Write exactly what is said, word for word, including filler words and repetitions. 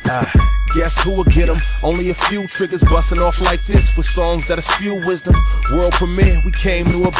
Ah, guess who will get them? Only a few triggers busting off like this with songs that spew wisdom. World premiere, we came to a